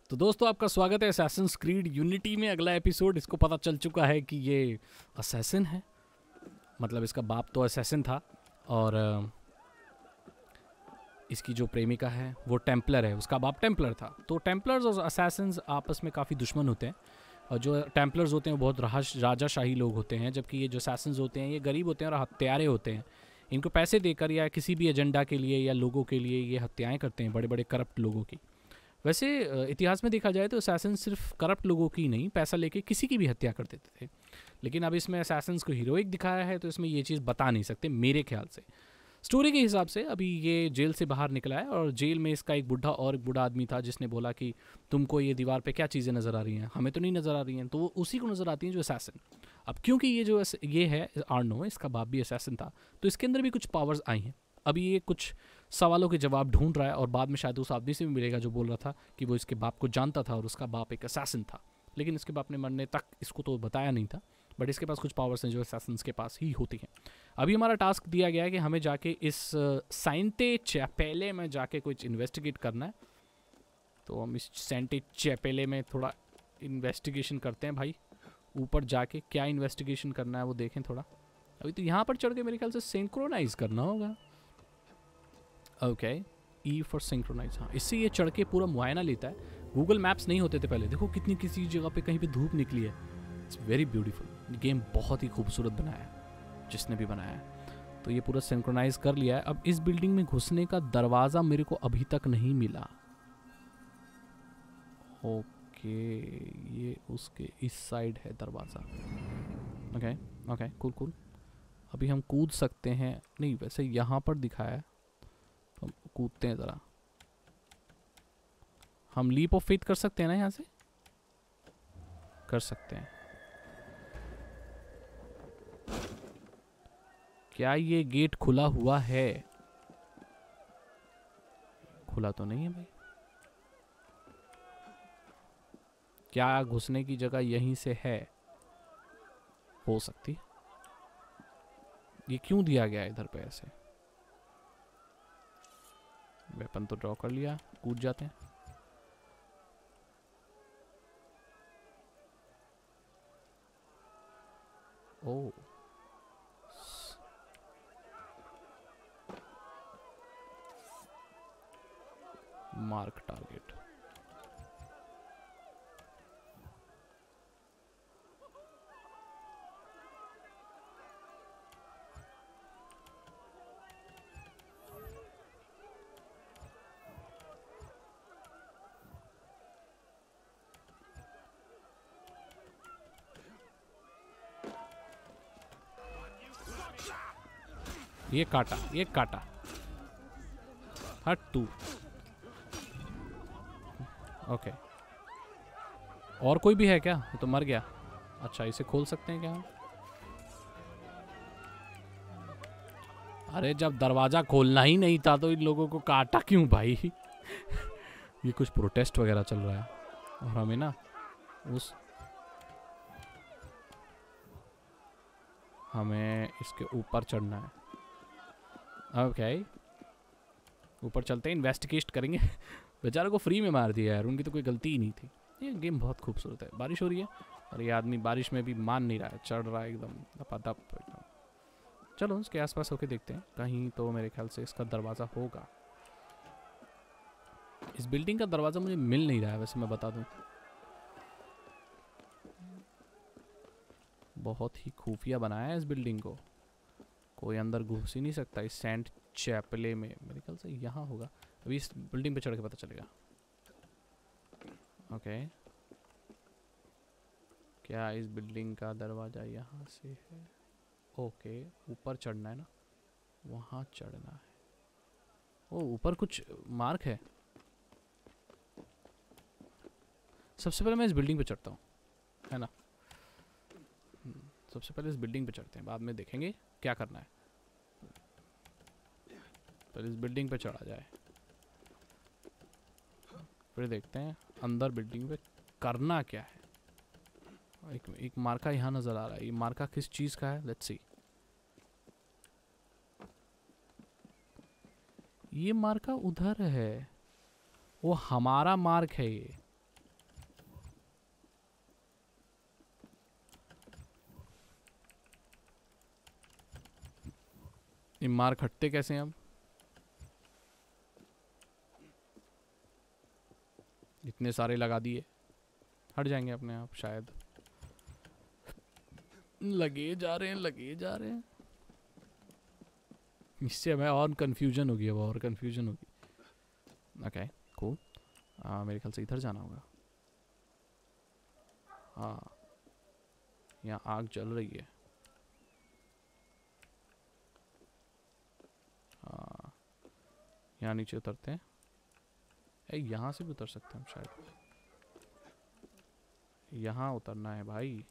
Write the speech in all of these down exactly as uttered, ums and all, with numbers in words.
तो दोस्तों आपका स्वागत है असैसिन्स क्रीड यूनिटी में। अगला एपिसोड। इसको पता चल चुका है कि ये असैसिन है, मतलब इसका बाप तो असैसिन था और इसकी जो प्रेमिका है वो टेम्पलर है, उसका बाप टेम्पलर था। तो टेम्पलर्स और असैसिन्स आपस में काफ़ी दुश्मन होते हैं और जो टेम्पलर्स होते हैं वो बहुत राजाशाही लोग होते हैं, जबकि ये जो असैसिन्स होते हैं ये गरीब होते हैं और हत्यारे होते हैं। इनको पैसे देकर या किसी भी एजेंडा के लिए या लोगों के लिए ये हत्याएं करते हैं, बड़े बड़े करप्ट लोगों की। वैसे इतिहास में देखा जाए तो असैसिन सिर्फ करप्ट लोगों की नहीं, पैसा लेके किसी की भी हत्या कर देते थे। लेकिन अब इसमें असैसिन्स को हीरोइक दिखाया है तो इसमें ये चीज़ बता नहीं सकते मेरे ख्याल से। स्टोरी के हिसाब से अभी ये जेल से बाहर निकला है और जेल में इसका एक बुढ़ा और एक बूढ़ा आदमी था जिसने बोला कि तुमको ये दीवार पे क्या चीज़ें नज़र आ रही हैं, हमें तो नहीं नज़र आ रही हैं। तो वो उसी को नज़र आती हैं जो असैसिन। अब क्योंकि ये जो ये है आर्नो, इसका बाप भी असैसिन था, तो इसके अंदर भी कुछ पावर्स आई हैं। अभी ये कुछ सवालों के जवाब ढूंढ रहा है और बाद में शायद उस आदमी से भी मिलेगा जो बोल रहा था कि वो इसके बाप को जानता था और उसका बाप एक असैसिन था, लेकिन इसके बाप ने मरने तक इसको तो बताया नहीं था। बट इसके पास कुछ पावर्स हैं जो असैसिन्स के पास ही होती हैं। अभी हमारा टास्क दिया गया है कि हमें जाके इस साइंटे चैपेले में जाके कुछ इन्वेस्टिगेट करना है। तो हम इस साइंटे चैपेले में थोड़ा इन्वेस्टिगेशन करते हैं भाई। ऊपर जाके क्या इन्वेस्टिगेशन करना है वो देखें थोड़ा। अभी तो यहाँ पर चढ़ के मेरे ख्याल से सिंक्रोनाइज करना होगा। Okay, E for synchronize. हाँ, इससे ये चढ़ के पूरा मुआयना लेता है। गूगल मैप्स नहीं होते थे पहले, देखो कितनी किसी जगह पे कहीं पे धूप निकली है। It's very beautiful. गेम बहुत ही खूबसूरत बनाया है जिसने भी बनाया है। तो ये पूरा सिंक्रोनाइज कर लिया है। अब इस बिल्डिंग में घुसने का दरवाज़ा मेरे को अभी तक नहीं मिला। ओके, ये उसके इस साइड है दरवाज़ा। Okay okay, cool cool. अभी हम कूद सकते हैं, नहीं वैसे यहाँ पर दिखाया है, हम कूदते हैं ज़रा। हम लीप ऑफ फेथ कर सकते हैं ना, यहाँ से कर सकते हैं। क्या ये गेट खुला हुआ है? खुला तो नहीं है भाई। क्या घुसने की जगह यहीं से है? हो सकती है। ये क्यों दिया गया है इधर पे ऐसे? वेपन तो ड्रॉ कर लिया, कूद जाते हैं। Oh, mark target. ये काटा, ये काटा। हट तू। ओके, और कोई भी है क्या? ये तो मर गया। अच्छा, इसे खोल सकते हैं क्या हम? अरे जब दरवाजा खोलना ही नहीं था तो इन लोगों को काटा क्यों भाई? ये कुछ प्रोटेस्ट वगैरह चल रहा है और हमें ना उस हमें इसके ऊपर चढ़ना है। ओके, ऊपर चलते हैं, इन्वेस्टिगेट करेंगे। बेचारे को फ्री में मार दिया यार, उनकी तो कोई गलती ही नहीं थी। ये गेम बहुत खूबसूरत है। बारिश हो रही है और ये आदमी बारिश में भी मान नहीं रहा है, चढ़ रहा है एकदम दपादप एकदम। चलो इसके आसपास होके देखते हैं, कहीं तो मेरे ख्याल से इसका दरवाज़ा होगा। इस बिल्डिंग का दरवाज़ा मुझे मिल नहीं रहा है वैसे, मैं बता दूं। बहुत ही खुफिया बनाया है इस बिल्डिंग को, कोई अंदर घुस ही नहीं सकता इस सेंट चैपले में। मेरे ख्याल से यहाँ होगा, अभी इस बिल्डिंग पे चढ़ के पता चलेगा। ओके, क्या इस बिल्डिंग का दरवाज़ा यहाँ से है? ओके, ऊपर चढ़ना है ना, वहाँ चढ़ना है। ओ, ऊपर कुछ मार्क है। सबसे पहले मैं इस बिल्डिंग पे चढ़ता हूँ, है ना। सबसे पहले इस बिल्डिंग पे चढ़ते हैं, बाद में देखेंगे क्या करना है। पहले इस बिल्डिंग पे चढ़ा जाए, फिर देखते हैं अंदर बिल्डिंग पे करना क्या है। एक, एक मार्का यहाँ नज़र आ रहा है। ये मार्का किस चीज़ का है? Let's see. ये मार्का उधर है, वो हमारा मार्क है ये। ये मार खटते कैसे हैं अब? इतने सारे लगा दिए, हट जाएंगे अपने आप शायद। लगे जा रहे हैं, लगे जा रहे हैं। इससे हमें और कंफ्यूजन होगी, अब और कंफ्यूजन होगी। Okay cool. मेरे ख्याल से इधर जाना होगा। हाँ यहाँ आग जल रही है। हाँ यहाँ नीचे उतरते हैं। ए यहाँ से भी उतर सकते हैं हम शायद। यहाँ उतरना है भाई।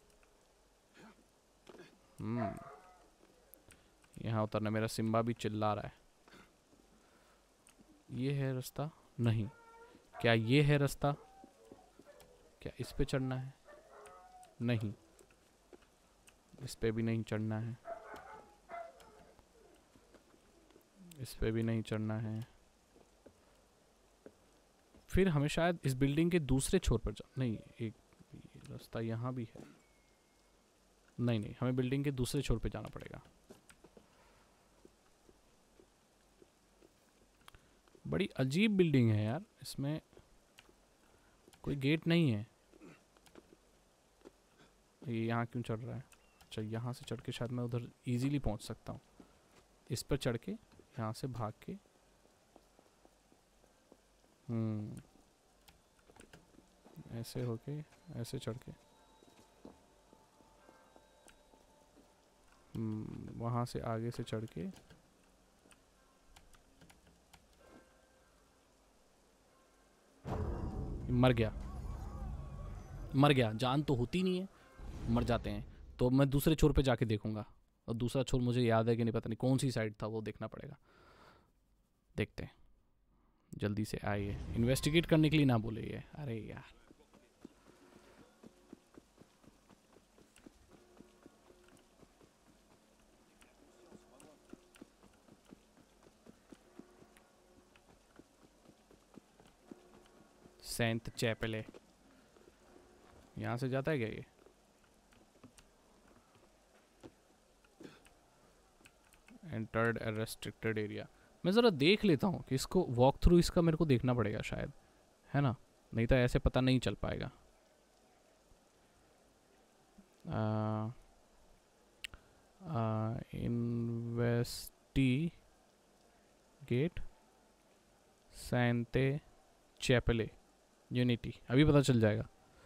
हम्म यहाँ उतरना। मेरा सिम्बा भी चिल्ला रहा है। ये है रास्ता? नहीं। क्या ये है रास्ता? क्या इस पे चढ़ना है? नहीं, इस पे भी नहीं चढ़ना है। इस पे भी नहीं चढ़ना है। फिर हमें शायद इस बिल्डिंग के दूसरे छोर पर जा नहीं, एक रास्ता यहाँ भी है। नहीं नहीं, हमें बिल्डिंग के दूसरे छोर पे जाना पड़ेगा। बड़ी अजीब बिल्डिंग है यार, इसमें कोई गेट नहीं है। ये यहाँ क्यों चढ़ रहा है? अच्छा यहाँ से चढ़ के शायद मैं उधर इजीली पहुँच सकता हूँ। इस पर चढ़ के यहाँ से भाग के। हम्म ऐसे होके ऐसे चढ़ के हम्म वहाँ से आगे से चढ़ के मर गया। मर गया। जान तो होती नहीं है, मर जाते हैं। तो मैं दूसरे छोर पे जाके देखूंगा। और दूसरा छोर मुझे याद है कि नहीं पता नहीं कौन सी साइड था, वो देखना पड़ेगा। देखते हैं। जल्दी से आइए। इन्वेस्टिगेट करने के लिए ना बोले ये। अरे यार सेंट चैपले यहाँ से जाता है क्या ये? Entered a restricted area. मैं ज़रा देख लेता हूँ कि इसको वॉक थ्रू इसका मेरे को देखना पड़ेगा शायद, है ना? नहीं तो ऐसे पता नहीं चल पाएगा। इन्वेस्टिगेट सेंटे चैपले यूनिटी, अभी पता चल जाएगा।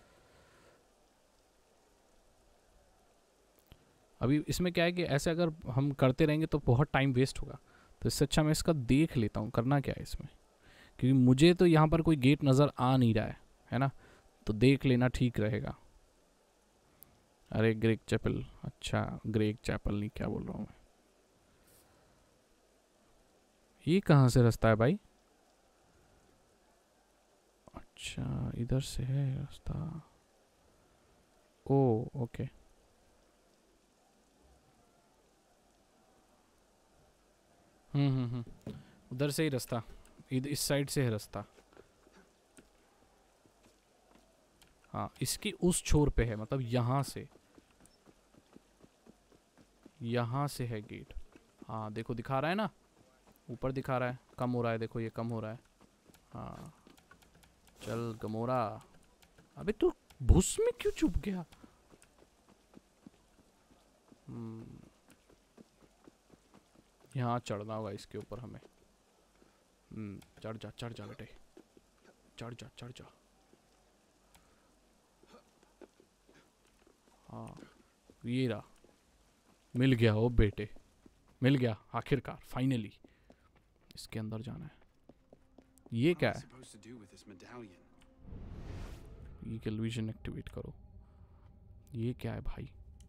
अभी इसमें क्या है कि ऐसे अगर हम करते रहेंगे तो बहुत टाइम वेस्ट होगा। तो इससे अच्छा मैं इसका देख लेता हूँ करना क्या है इसमें, क्योंकि मुझे तो यहाँ पर कोई गेट नज़र आ नहीं रहा है, है ना? तो देख लेना ठीक रहेगा। अरे ग्रेग चैपल, अच्छा ग्रेग चैपल नहीं, क्या बोल रहा हूँ मैं। ये कहाँ से रास्ता है भाई? अच्छा इधर से है रास्ता। ओ ओके। हम्म हम्म हम्म उधर से ही रास्ता, इधर इस साइड से है रास्ता। हाँ इसकी उस छोर पे है, मतलब यहाँ से, यहाँ से है गेट। हाँ देखो दिखा रहा है ना, ऊपर दिखा रहा है, कम हो रहा है, देखो ये कम हो रहा है। हाँ चल गमोरा। अबे तू भूस में क्यों चुप गया? हम्म यहाँ चढ़ना होगा इसके ऊपर हमें। हम्म चढ़ जा चढ़ जा बेटे, चढ़ जा चढ़ जा। हाँ ये रहा, मिल गया ओ बेटे, मिल गया आखिरकार, फाइनली। इसके अंदर जाना है। ये क्या है? ईगल विजन एक्टिवेट करो। ये क्या है भाई?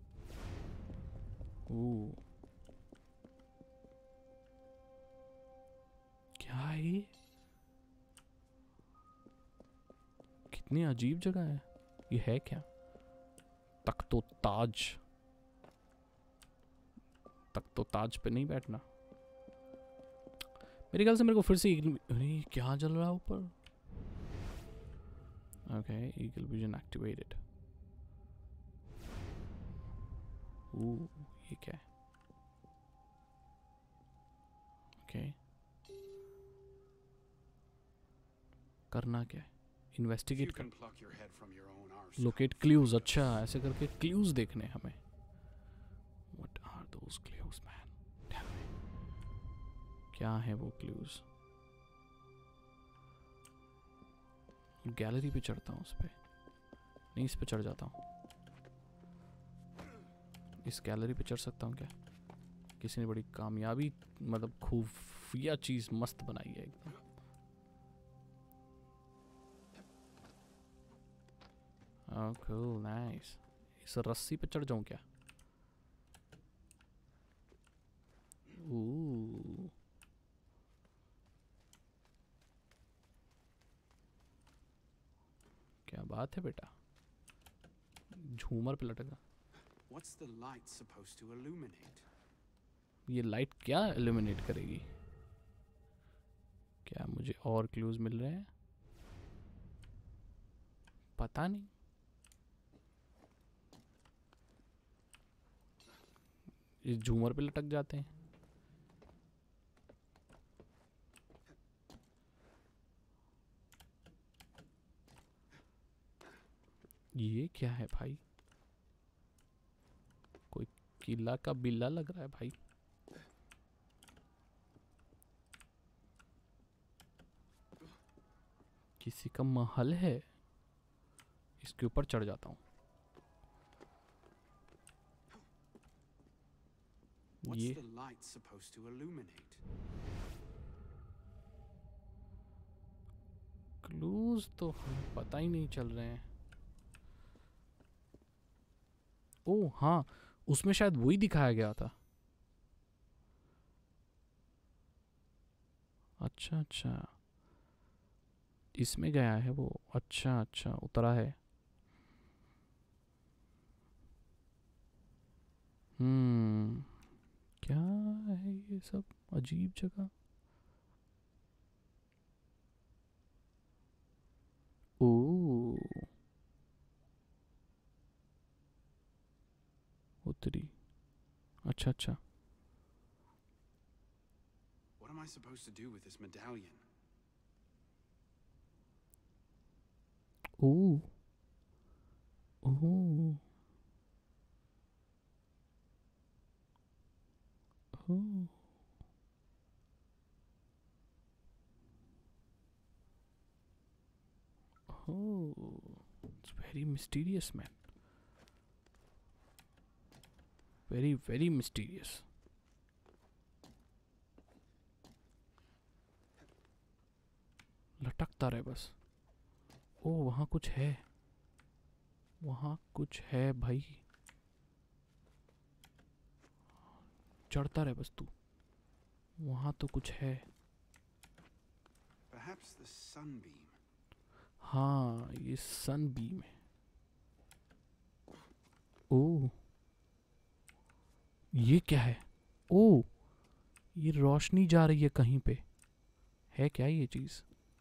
ओ क्या है ये? कितनी अजीब जगह है ये। है क्या? तख्तो ताज। तख्तो ताज पे नहीं बैठना मेरे ख्याल से। मेरे को फिर से अरे क्या चल रहा है ऊपर? Okay eagle vision activated. Oh ये क्या है? ओके, करना क्या है? इन्वेस्टिगेट कर, लोकेट क्लूज। अच्छा, ऐसे करके क्लूज देखने हमें। What are those clues man? Tell me, क्या है वो क्लूज? गैलरी पे चढ़ता हूँ, उस पे नहीं, इस पे चढ़ जाता हूँ। इस गैलरी पे चढ़ सकता हूँ क्या? किसी ने बड़ी कामयाबी, मतलब खुफिया चीज मस्त बनाई है एकदम। Oh cool, nice. इस रस्सी पे चढ़ जाऊँ क्या? ओह, क्या बात है बेटा, झूमर पे लटका। What's the light supposed to illuminate? ये लाइट क्या इल्यूमिनेट करेगी? क्या मुझे और क्लूज मिल रहे हैं? पता नहीं। इस झूमर पे लटक जाते हैं। ये क्या है भाई? कोई किला का बिल्ला लग रहा है भाई। किसी का महल है। इसके ऊपर चढ़ जाता हूँ। What's ये the light supposed to illuminate? Clues तो हमें पता ही नहीं चल रहे हैं। ओह हाँ, उसमें शायद वही दिखाया गया था। अच्छा अच्छा, इसमें गया है वो। अच्छा अच्छा, उतरा है। हम्म, क्या है ये सब अजीब जगह? ओह, उतरी। अच्छा अच्छा। What am I supposed to do with this medallion? Oh oh oh, oh, it's very mysterious, man. Very, very mysterious. लटकता रहे बस। ओ, वहाँ कुछ है, वहाँ कुछ है भाई। चढ़ता रहे बस तू, वहाँ तो कुछ है। Perhaps the sunbeam. हाँ, ये सन बीम है। ओह, ये क्या है? ओह, ये रोशनी जा रही है कहीं पे। है क्या ये चीज़?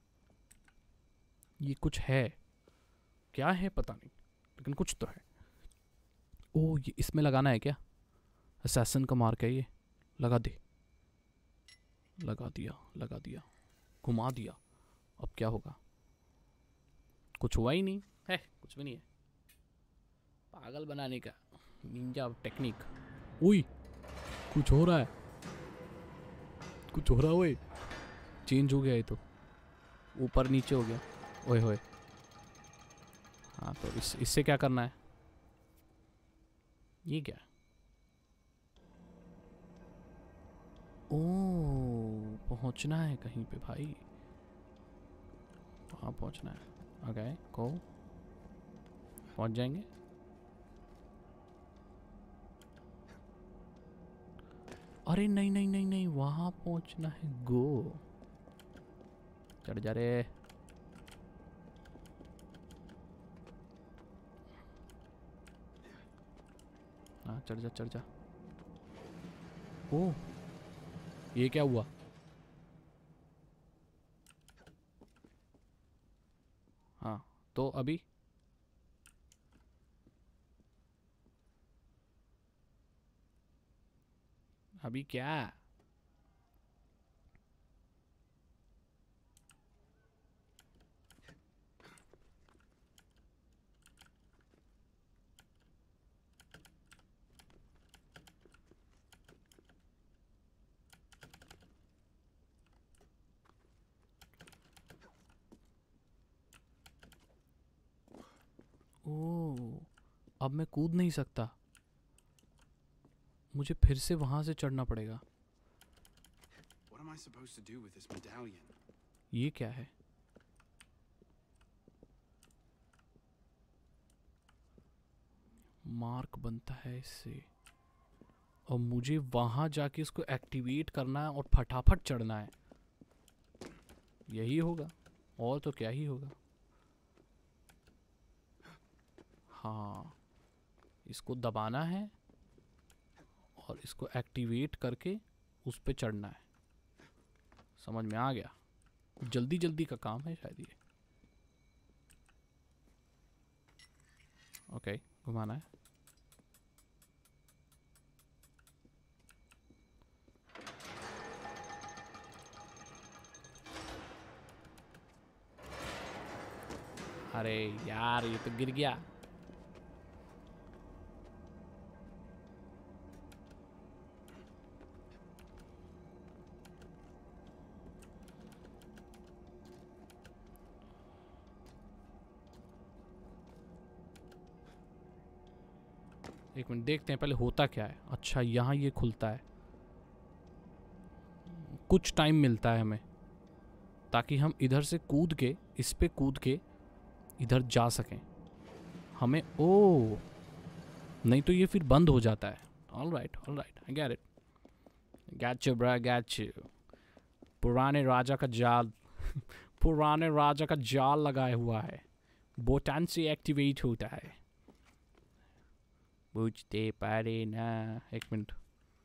ये कुछ है, क्या है पता नहीं, लेकिन कुछ तो है। ओह, ये इसमें लगाना है क्या? असैसिन का मार्क है ये। लगा दे, लगा दिया, लगा दिया, घुमा दिया। अब क्या होगा? कुछ हुआ ही नहीं है, कुछ भी नहीं है। पागल बनाने का निंजा टेक्निक। उई, कुछ हो रहा है, कुछ हो रहा है। ओए, चेंज हो गया ये तो, ऊपर नीचे हो गया। ओए होए। हाँ, तो इस इससे क्या करना है? ये क्या? ओह, पहुंचना है कहीं पे भाई, वहाँ पहुंचना है। ओके, को पहुंच जाएंगे। अरे नहीं नहीं नहीं नहीं, वहाँ पहुंचना है। गो, चढ़ जा रे। हाँ, चढ़ जा चढ़ जा। ओह, ये क्या हुआ? हाँ, तो अभी अभी क्या? ओह, अब मैं कूद नहीं सकता, मुझे फिर से वहां से चढ़ना पड़ेगा। What am I supposed to do with this medallion? ये क्या है? मार्क बनता है इससे, और मुझे वहां जाके इसको एक्टिवेट करना है और फटाफट चढ़ना है। यही होगा, और तो क्या ही होगा। हाँ, इसको दबाना है और इसको एक्टिवेट करके उस पे चढ़ना है। समझ में आ गया, जल्दी जल्दी का काम है शायद ये। ओके, घुमाना है। अरे यार, ये तो गिर गया। एक मिनट, देखते हैं पहले होता क्या है। अच्छा, यहाँ ये खुलता है, कुछ टाइम मिलता है हमें ताकि हम इधर से कूद के, इस पे कूद के इधर जा सकें हमें। ओ नहीं तो ये फिर बंद हो जाता है। All right all right, I get it, get you bro, get you. पुराने राजा का जाल पुराने राजा का जाल लगाया हुआ है, बोटान से एक्टिवेट होता है। बुझते पारे ना। एक मिनट,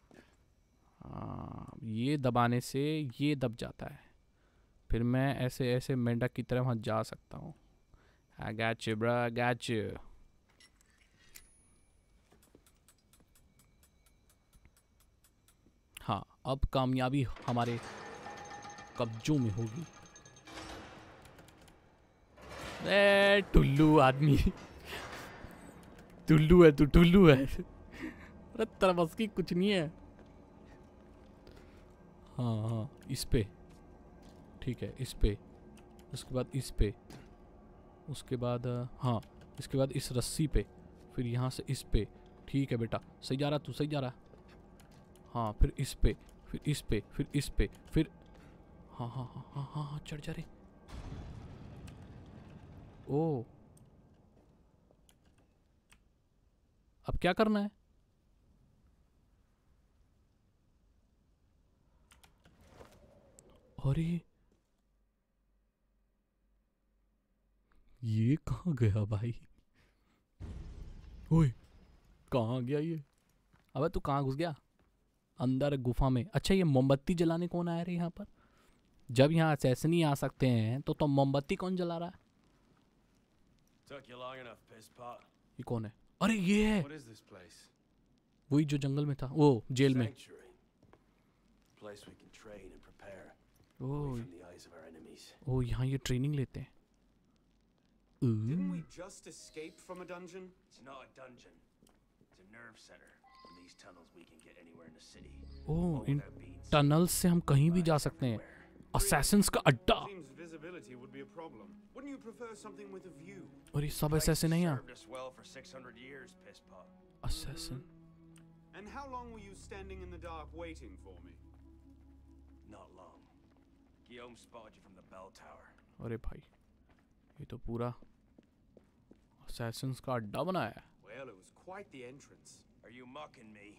हाँ, ये दबाने से ये दब जाता है, फिर मैं ऐसे ऐसे मेंढक की तरह वहाँ जा सकता हूँ। I got you bro, I got you। हाँ, अब कामयाबी हमारे कब्जों में होगी। ए टुल्लू आदमी टुल्लू है तू, टुल्लू है। अरे तरबस की कुछ नहीं है। हाँ हाँ, इस पे ठीक है, इस पे, उसके बाद इस पे, उसके बाद हाँ, इसके बाद इस रस्सी पे, फिर यहाँ से इस पे। ठीक है बेटा, सही जा रहा तू, सही जा रहा। हाँ, फिर इस पे, फिर इस पे, फिर इस पे, फिर हाँ हाँ हाँ हाँ हाँ हाँ, चढ़ जा रे। ओ, अब क्या करना है? अरे ये कहाँ गया भाई? ओए, कहाँ गया ये? अबे तू कहाँ घुस गया? अंदर गुफा में। अच्छा, ये मोमबत्ती जलाने कौन आया रे यहाँ पर? जब यहाँ असैसिनी आ सकते हैं तो तो मोमबत्ती कौन जला रहा है? ये कौन है? अरे ये है What is this place? वही जो जंगल में था, वो जेल में। Place we can train and prepare O away from the eyes of our enemies. ओ, यहाँ ये ट्रेनिंग लेते हैं। Didn't we just escape from a dungeon? It's not a dungeon. It's a nerve center. From these tunnels we can get anywhere in the city. Oh, all in without being seen. Tunnel से हम कहीं भी जा सकते हैं। Assassin's का अड्डा। Seems visibility would be a problem. Wouldn't you prefer something with a view? और ये सब ऐसे नहीं है। Served us well for six hundred years, piss pot. Assassin. And how long were you standing in the dark waiting for me? Not long. Guillaume spotted you from the bell tower. अरे भाई, ये तो पूरा Assassin's का अड्डा बनाया है। Well, it was quite the entrance. Are you mocking me?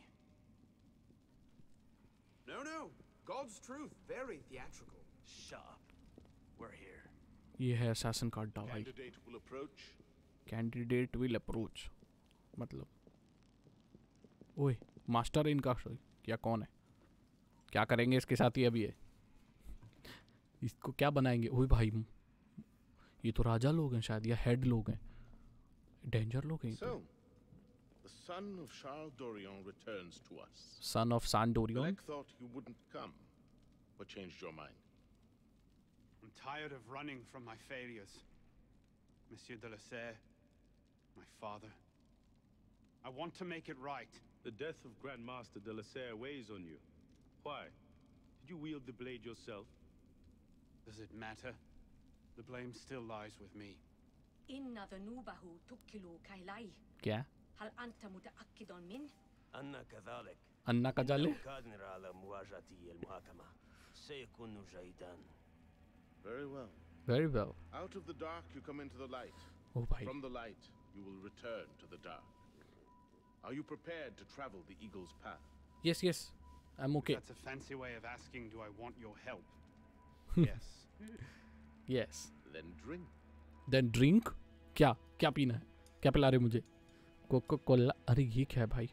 No, no. God's truth. Very theatrical. Shut up. We're here. ये है असैसिन का अड्डा भाई। Candidate will approach. Candidate will approach, मतलब ओए, मास्टर है इनका क्या? कौन है? क्या करेंगे इसके साथ ही? अभी है, इसको क्या बनाएंगे? ओए भाई, ये तो राजा लोग हैं शायद, या हेड लोग हैं, डेंजर लोग हैं। So, the son of Charles Dorion returns to us. Son of Sandorian. Gregg thought you wouldn't come, but changed your mind. I'm tired of running from my failures. Monsieur de la Serre, my father. I want to make it right. The death of Grandmaster de la Serre weighs on you. Why? Did you wield the blade yourself? Does it matter? The blame still lies with me. إن ذنوبه تكل كهلاي. क्या هل أنت متأكد من؟ أنا كذلك. अन्ना का जाले? لو قادر على مواجهة المحاكمة سيكون جيدا. Very well. Very well. Out of the dark, you come into the light. Oh भाई. From the light, you will return to the dark. Are you prepared to travel the Eagle's path? Yes, yes. I'm okay. That's a fancy way of asking, do I want your help? Yes. Yes. Then drink. Then drink? क्या क्या पीना है? क्या पिला रहे मुझे? Coca Cola? अरे ये क्या है भाई?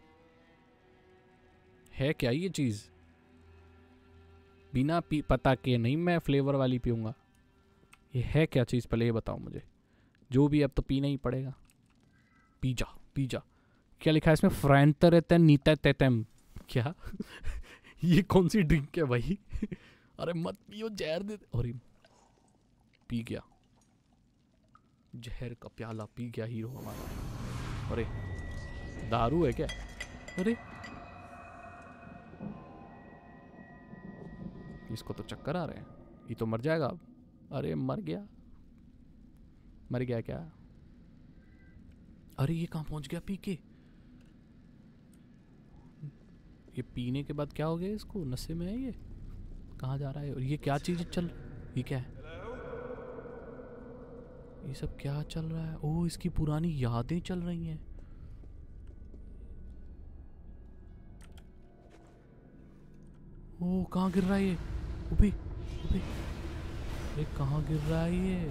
है क्या ये चीज? बिना पी पता के नहीं मैं फ्लेवर वाली पीऊंगा. ये है क्या चीज? पहले ये बताओ मुझे. जो भी अब तो पीना ही पड़ेगा. पी जा, पी जा. क्या लिखा है इसमें? फ्रैंटरेतन नीतेतेम. क्या? ये कौन सी ड्रिंक है भाई? अरे मत पियो, जहर दे. और पी गया. जहर का प्याला पी गया हीरो हमारा. अरे दारू है क्या? अरे इसको तो चक्कर आ रहे हैं. ये तो मर जाएगा अब. अरे मर गया. मर गया क्या? अरे ये कहाँ पहुंच गया पी के? ये पीने के बाद क्या हो गया इसको? नशे में है ये? कहाँ जा रहा है? और ये क्या चीज़ चल? ये क्या है? ये सब क्या चल रहा है? ओह इसकी पुरानी यादें चल रही हैं. ओह कहाँ गिर रहा है ये? उभी उभी. ये कहाँ गिर रहा है ये?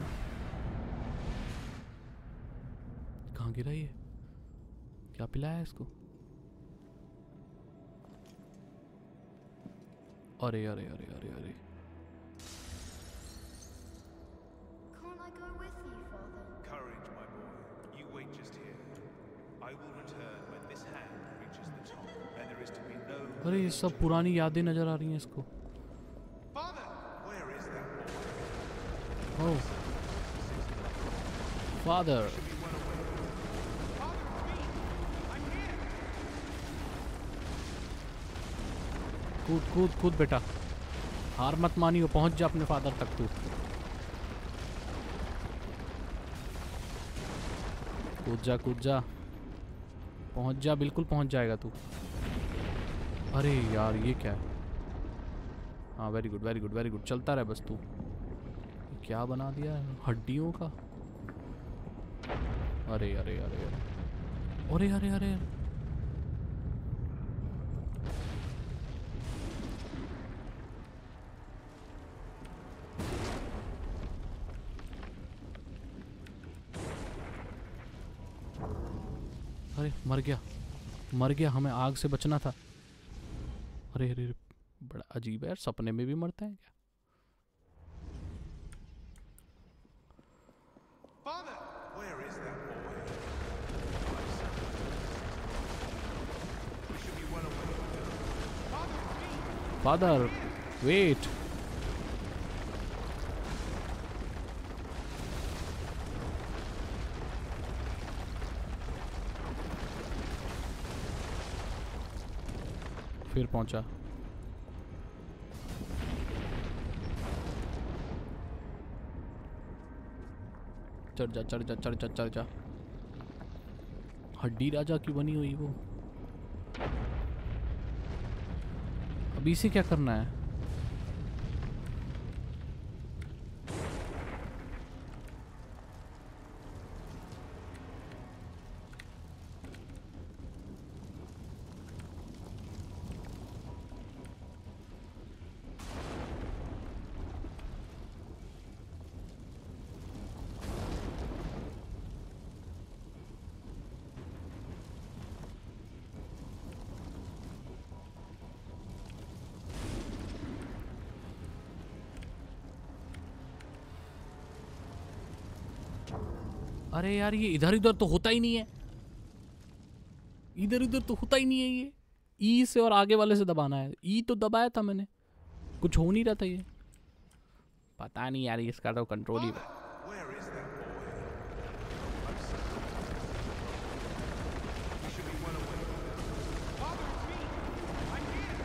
कहाँ गिरा ये? क्या पिलाया है इसको? अरे अरे अरे अरे अरे. Can't I go with you, Father? Courage, my boy. You wait just here. I will return when this hand reaches the top, and there is to be no. अरे ये सब पुरानी यादें नजर आ रही हैं इसको. Father, where is that boy? Oh, Father. कूद कूद कूद बेटा. हार मत मानियो. पहुंच जा अपने फादर तक तू. कूद जा कूद जा. पहुंच जा. बिल्कुल पहुंच जाएगा तू. अरे यार ये क्या है? हाँ very good very good very good. चलता रहे बस तू. क्या बना दिया है? हड्डियों का. अरे अरे अरे अरे अरे अरे अरे अरे. अरे मर गया मर गया. हमें आग से बचना था. अरे अरे बड़ा अजीब है यार. सपने में भी मरते हैं क्या? Father, where is that boy? We should be well away. Father wait. फिर पहुंचा. चढ़ जा चढ़ जा चढ़ जा चढ़ जा. हड्डी राजा की बनी हुई वो. अभी इसे क्या करना है? अरे यार ये इधर इधर तो होता ही नहीं है. इधर इधर तो होता ही नहीं है ये. ई से और आगे वाले से दबाना है. ई तो दबाया था मैंने. कुछ हो नहीं रहा था ये. पता नहीं यार इसका तो कंट्रोल ही. Where is that boy? I'm sorry. We should be well away. Father, it's me. I'm here.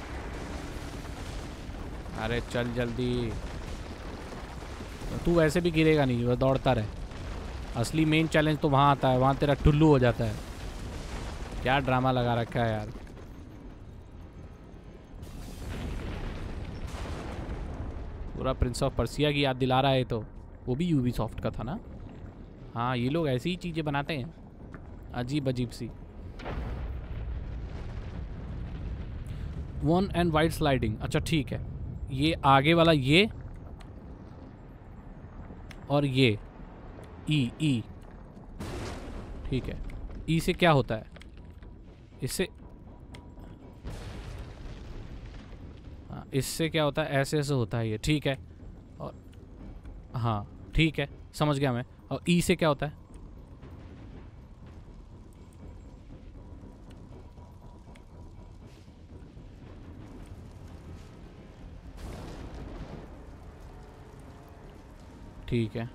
अरे चल जल्दी. तू वैसे भी गिरेगा नहीं. वो दौड़ता रहे. असली मेन चैलेंज तो वहाँ आता है, वहाँ तेरा टुल्लू हो जाता है। क्या ड्रामा लगा रखा है यार। पूरा प्रिंस ऑफ पर्सिया की याद दिला रहा है तो। वो भी यूबीसॉफ्ट का था ना। हाँ ये लोग ऐसी ही चीज़ें बनाते हैं, अजीब अजीब सी। वन एंड वाइड स्लाइडिंग, अच्छा ठीक है। ये आगे वाला ये और ये ई ई ठीक है। ई से क्या होता है? इससे हाँ, इससे क्या होता है? ऐसे ऐसे होता है ये, ठीक है। और हाँ ठीक है, समझ गया मैं। और ई से क्या होता है? ठीक है।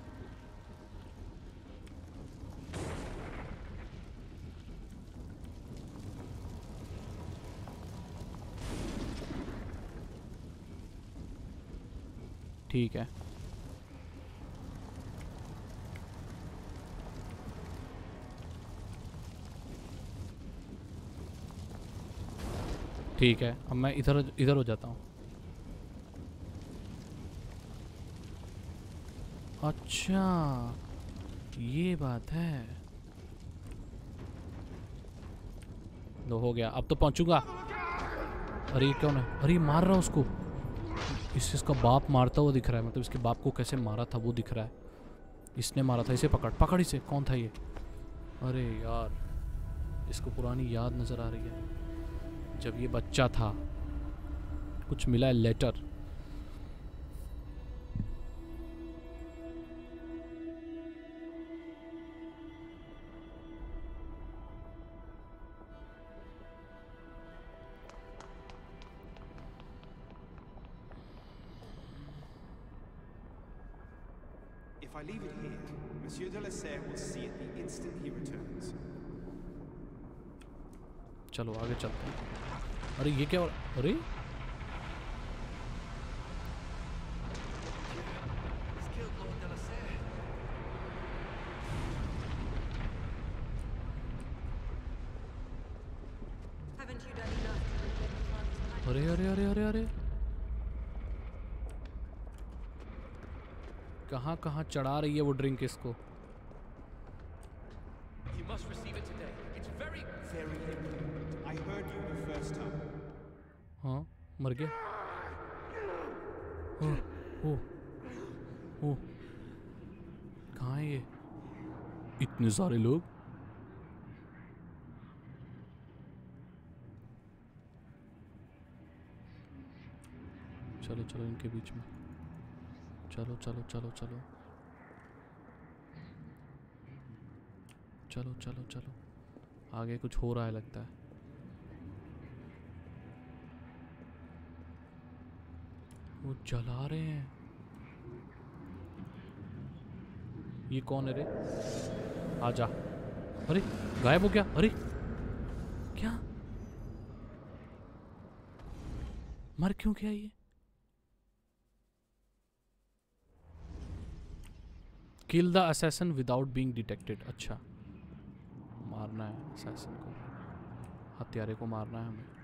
ठीक है। ठीक है, अब मैं इधर इधर हो जाता हूँ। अच्छा ये बात है। लो हो गया, अब तो पहुंचूंगा। अरे ये कौन है? अरे ये मार रहा है उसको। इससे इसका बाप मारता हुआ दिख रहा है, मतलब इसके बाप को कैसे मारा था वो दिख रहा है। इसने मारा था, इसे पकड़ पकड़ इसे। कौन था ये? अरे यार इसको पुरानी याद नज़र आ रही है, जब ये बच्चा था। कुछ मिला है, letter. If I leave it here, Monsieur de la Serre will see it the instant he returns. चलो आगे चलते हैं। अरे ये क्या हो रहा? अरे अरे अरे अरे अरे अरे कहाँ कहाँ चढ़ा रही है वो ड्रिंक इसको। You must receive it today. It's very, Very good. I heard you the first time. हाँ मर गया। ओ ओ ओ कहाँ है ये? इतने सारे लोग। चलो चलो इनके बीच में। चलो चलो चलो चलो चलो चलो चलो। आगे कुछ हो रहा है लगता है। वो जला रहे हैं। ये कौन है रे? आजा। अरे गायब हो गया। अरे क्या? मर क्यों गया ये? Kill the assassin without being detected. अच्छा मारना है असैसन को, हत्यारे को मारना है हमें।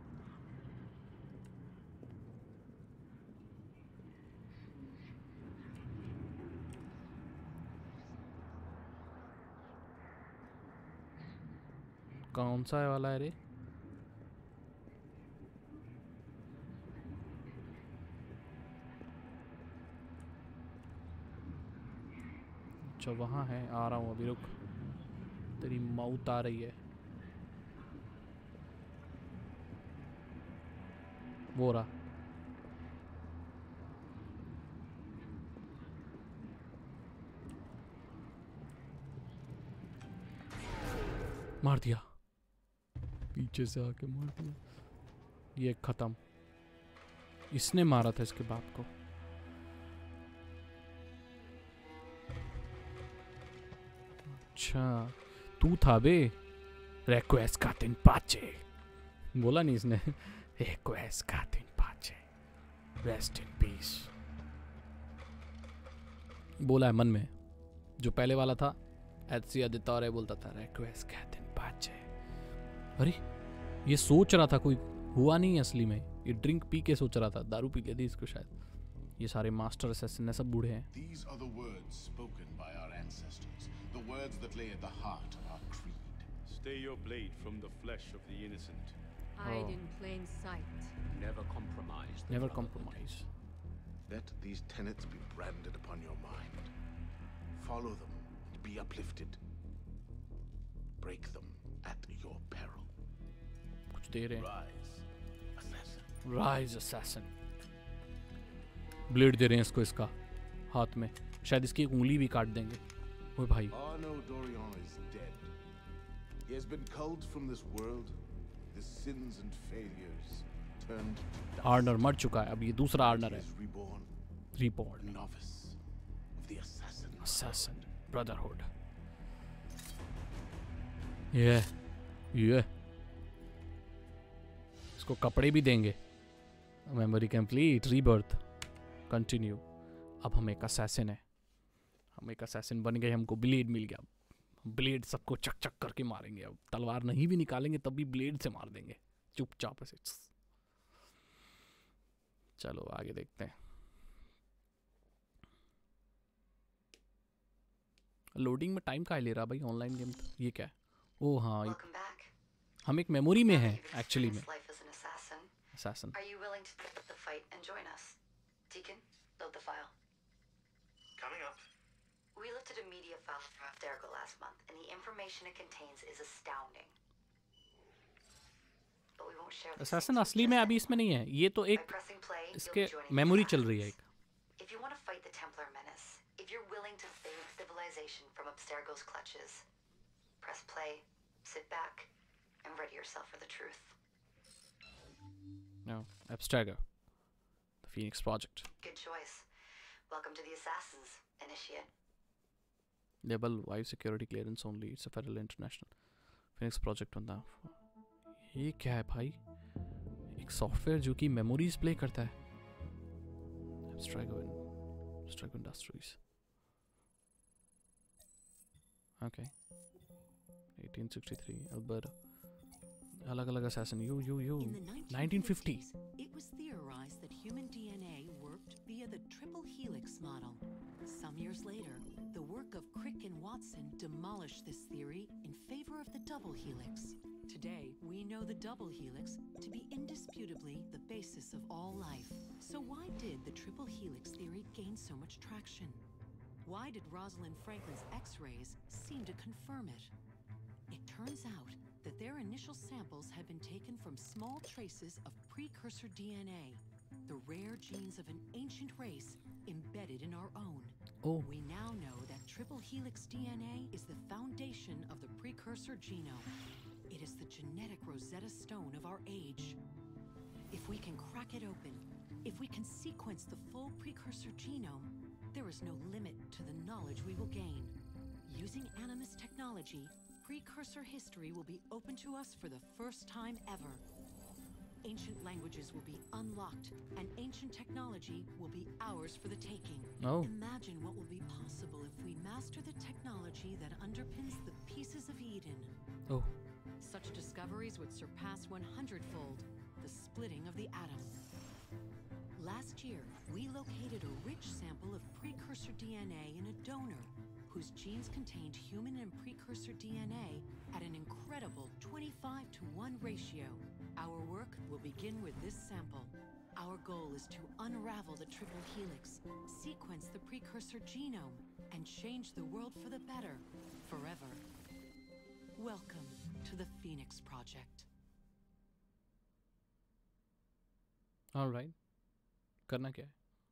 कौन सा है वाला है रे? अच्छा वहाँ है, आ रहा हूँ अभी, रुक। तेरी मौत आ रही है। वो रहा। मार दिया, पीछे से आके मार दिया। ये खत्म। इसने मारा था इसके बाप को। अच्छा तू था बे। रिक्वेस्ट कातिन पाचे बोला नहीं इसने। रिक्वेस्ट कातिन पाचे, रेस्ट इन पीस बोला है मन में। जो पहले वाला था Ezio Auditore बोलता था request get in pace। अरे ये सोच रहा था, कोई हुआ नहीं असली में, ये ड्रिंक पी के सोच रहा था, दारू पी लेती इसको शायद। ये सारे मास्टर असैसिन सब बूढ़े हैं। These are the words spoken by our ancestors, the words that lay at the heart of our creed. Stay your blade from the flesh of the innocent. Hide in plain sight. Never compromise. the Never brotherhood. compromise. Let these tenets be branded upon your mind. Follow them and be uplifted. Break them at your peril. कुछ दे रहे हैं। Rise, assassin. Rise assassin। Blade दे रहे हैं इसको, इसका हाथ में, शायद इसकी एक उंगली भी काट देंगे। ओए भाई Arno Dorian is dead. He has been culled from this world. His sins and failures turned to dust. आर्नर मर चुका है, अब ये दूसरा आर्नर He है। is reborn, report novice of the assassin. assassin brotherhood। ये ये इसको कपड़े भी देंगे। Memory complete, rebirth, continue. अब हम एक असैसिन है, हम एक असैसिन बन गए, हमको ब्लेड मिल गया। ब्लेड सबको चक चक करके मारेंगे। अब तलवार नहीं भी निकालेंगे तब भी ब्लेड से मार देंगे चुपचाप ऐसे। चलो आगे देखते हैं। लोडिंग में टाइम का ले रहा भाई, ऑनलाइन गेम। ये क्या है? ओ हाँ, ये Welcome back. हम एक मेमोरी में Now हैं that you've एक्चुअली में। experienced life as an assassin, assassin are you willing to pick up the fight and join us? Deacon, load the file. Coming up. We lifted a media file from Abstergo last month, and the information it contains is astounding. But we won't share the assassin things असली we में just अभी said. इसमें नहीं है, ये तो By एक pressing play, you'll इसके be joining the मेमोरी चल रही है assassins. एक। If you want to fight the Templar menace, if you're willing to save civilization from Abstergo's clutches, press play, sit back, and ready yourself for the truth. No, Abstergo, the Phoenix Project. Good choice. Welcome to the Assassins, Initiate. Level five security clearance only. It's a federal international Phoenix Project बंदा। ये क्या है भाई? एक software जो कि memories play करता है। Abstergo Abstergo Industries. Okay. eighteen sixty-three, Alberta. अलग अलग assassin. You, you, you. In the nineteen fifty. It was theorized that human D N A worked via the triple helix model. Some years later, the work of Crick and Watson demolished this theory in favor of the double helix. Today, we know the double helix to be indisputably the basis of all life. So why did the triple helix theory gain so much traction? Why did Rosalind Franklin's X-rays seem to confirm it? It turns out that their initial samples had been taken from small traces of precursor D N A, the rare genes of an ancient race embedded in our own. Oh. We now know that triple helix D N A is the foundation of the precursor genome. It is the genetic Rosetta Stone of our age. If we can crack it open, if we can sequence the full precursor genome, there is no limit to the knowledge we will gain. Using Animus technology, precursor history will be open to us for the first time ever. Ancient languages will be unlocked, and ancient technology will be ours for the taking. Oh. Imagine what will be possible if we master the technology that underpins the pieces of Eden. Oh. Such discoveries would surpass one hundred-fold the splitting of the atom. Last year, we located a rich sample of precursor D N A in a donor whose genes contained human and precursor D N A at an incredible twenty-five to one ratio. Our work will begin with this sample. Our goal is to unravel the triple helix, sequence the precursor genome, and change the world for the better, forever. Welcome to the Phoenix Project. All right. करना क्या है?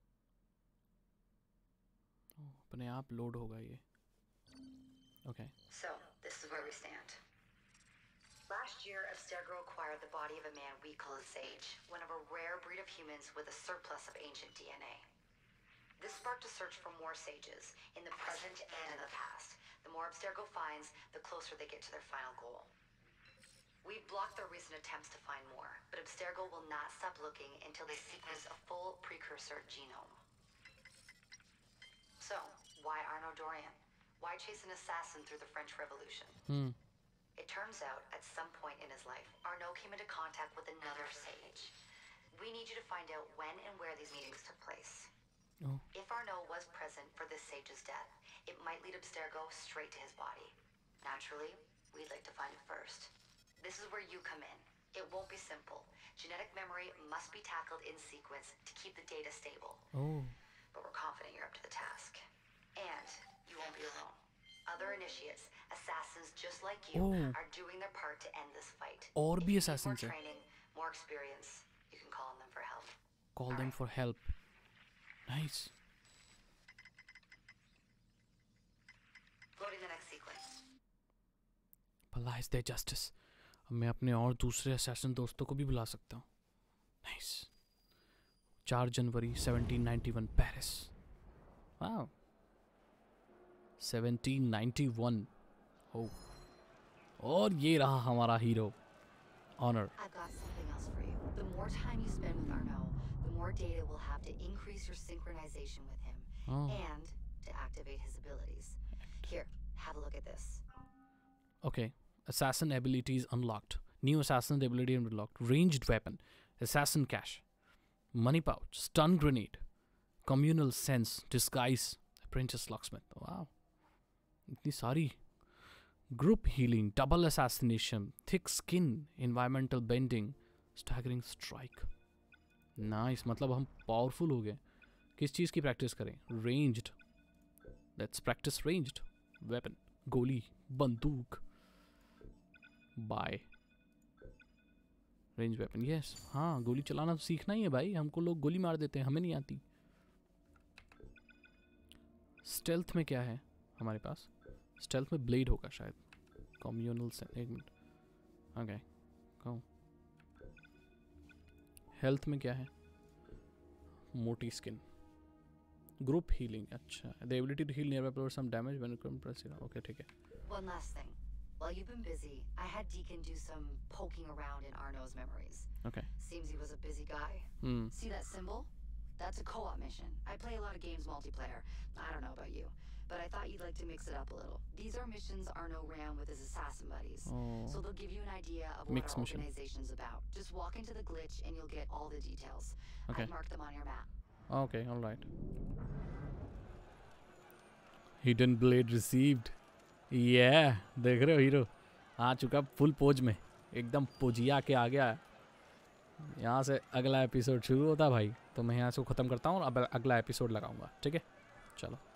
Oh, अपने आप load होगा ये। Okay. So, this is where we stand. Last year, Abstergo acquired the body of a man we call a sage, one of a rare breed of humans with a surplus of ancient D N A. This sparked a search for more sages, in the present and in the past. The more Abstergo finds, the closer they get to their final goal. We've blocked their recent attempts to find more, but Abstergo will not stop looking until they sequence a full precursor genome. So, why Arno Dorian? Why chase an assassin through the French Revolution? Hmm. It turns out, at some point in his life, Arnaud came into contact with another sage. We need you to find out when and where these meetings took place. Oh. If Arnaud was present for this sage's death, it might lead Abstergo straight to his body. Naturally, we'd like to find it first. This is where you come in. It won't be simple. Genetic memory must be tackled in sequence to keep the data stable. Oh. But we're confident you're up to the task. And you won't be alone. Other initiates, assassins just like you, oh. are doing their part to end this fight. और भी If you need assassins more हैं. training, more experience, you can call on them for help. Call All them right. for help. Nice. Loading the next sequence. भला is there justice? अब मैं अपने और दूसरे assassin दोस्तों को भी बुला सकता हूँ. Nice. चार जनवरी seventeen ninety one Paris. Wow. Seventeen ninety one. Oh. और ये रहा हमारा hero. Honor. I've got something else for you. The more time you spend with Arnaud, the more data we'll have to increase your synchronization with him Oh. and to activate his abilities. Here, have a look at this. Okay. Assassin abilities unlocked. New assassin ability unlocked. Ranged weapon. Assassin cache. Money pouch. Stun grenade. Communal sense. Disguise. Apprentice locksmith. Wow. इतनी सारी. Group healing. Double assassination. Thick skin. Environmental bending. Staggering strike. Nice. मतलब हम powerful हो गए. किस चीज़ की practice करें? Ranged. Let's practice ranged. Weapon. गोली. बंदूक. बाय. Range weapon. यस. हाँ, गोली चलाना तो सीखना ही है भाई. हमको लोग गोली मार देते हैं, हमें नहीं आती. स्टेल्थ में क्या है हमारे पास? स्टेल्थ में ब्लेड होगा शायद. कम्युनल से एक मिनट. ओके. कहो. हेल्थ में क्या है? मोटी स्किन. Group healing. अच्छा. The ability to heal nearby player some damage when you press it. Okay, ठीक है. One last thing. While you've been busy, I had Deacon do some poking around in Arnaud's memories. Okay. Seems he was a busy guy. Hmm. See that symbol? That's a co-op mission. I play a lot of games multiplayer. I don't know about you, but I thought you'd like to mix it up a little. These are missions Arnaud ran with his assassin buddies. Oh. So they'll give you an idea of what Mixed our mission. organization's about. Just walk into the glitch and you'll get all the details. Okay. I've marked them on your map. Okay, all right. Hidden blade received. Yeah, देख रहे हो hero आ चुका full pose में, एकदम पोजिया के आ गया. यहाँ से अगला एपिसोड शुरू होता भाई, तो मैं यहाँ से ख़त्म करता हूँ और अब अगला एपिसोड लगाऊंगा. ठीक है, चलो.